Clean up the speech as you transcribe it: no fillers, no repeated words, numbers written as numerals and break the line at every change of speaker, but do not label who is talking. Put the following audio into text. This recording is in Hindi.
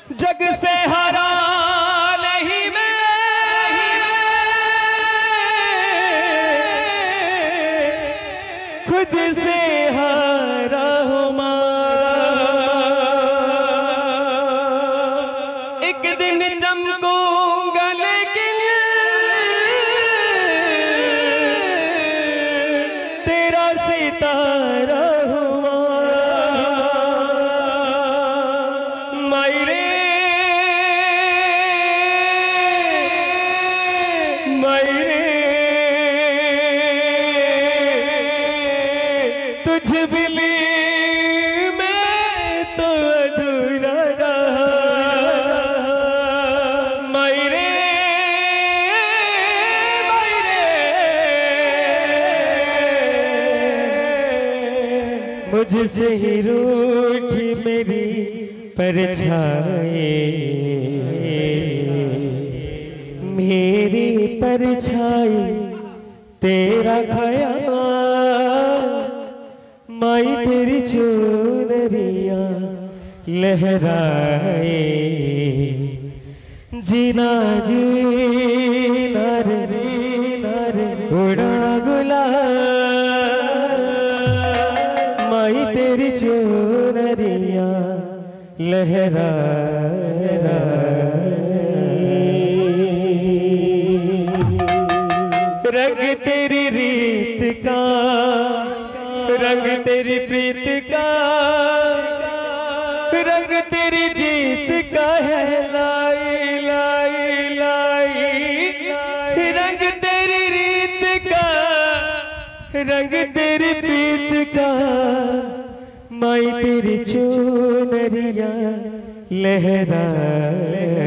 जग से हरा नहीं मैं, खुद से हारा हूँ एक दिन चमकूंगा लेकिन तेरा सितारा हुआ मायरे मायरे तुझ बिली मैं तो अधूरा रहा मायरे मायरे मुझसे ही रूठी मेरी परछाई मेरी परछाई तेरा ख्याल माई तेरी चुनरिया लहराए जीना जीना रे उड़ा गुलाल माई तेरी चुनरिया लहराए रंग तेरी रीत का रंग तेरी प्रीत का रंग तेरी जीत का है लाई लाई लाई रंग तेरी रीत का रंग तेरी प्रीत का माई तेरी चुनरिया लहराए